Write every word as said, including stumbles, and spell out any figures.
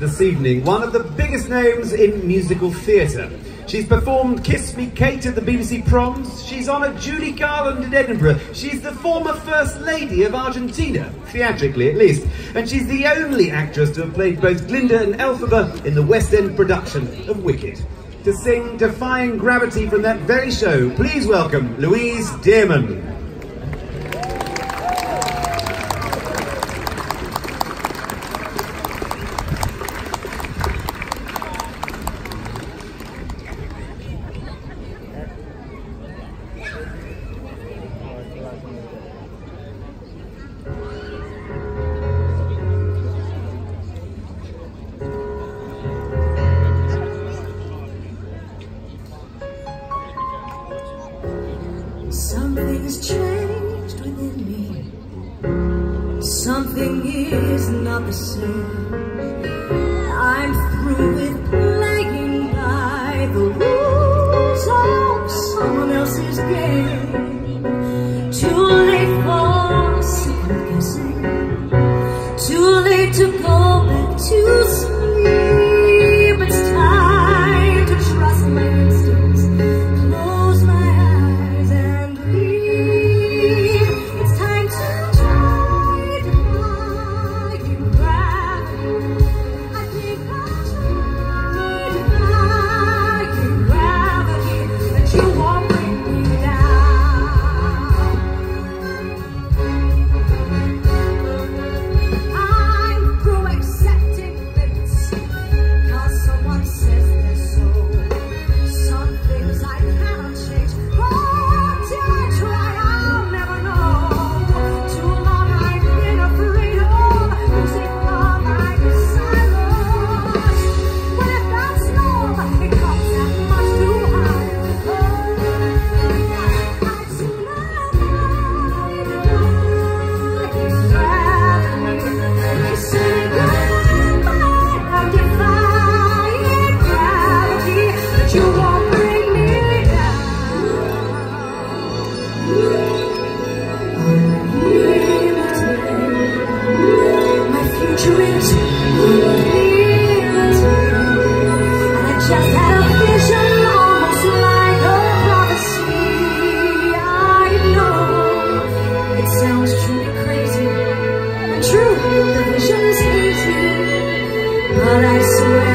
this evening, one of the biggest names in musical theatre. She's performed Kiss Me Kate at the B B C Proms. She's honoured Judy Garland in Edinburgh. She's the former First Lady of Argentina, theatrically at least. And she's the only actress to have played both Glinda and Elphaba in the West End production of Wicked. To sing Defying Gravity from that very show, please welcome Louise Dearman. Something's changed within me. Something is not the same. I'm through with playing by the rules of someone else's game. Too late for secret guessing. Too late to go back to sleep. It's time to trust my instincts. Close my eyes and leave. It's time to try defying gravity. I think I'll try defying gravity, but you won't bring me down. I'm through accepting limits, 'cause someone says they're so. Some things I cannot change, but till I try, I'll never know. Too long I've been afraid of losing all my desires. But if that's love, it comes that much too high. I'd sooner die defying gravity. They say goodbye, I'm defying gravity, but you won't bring me down. My future is unlimited, and I just had a vision, almost like a prophecy. I know it sounds truly crazy, and true, the vision's hazy, but I swear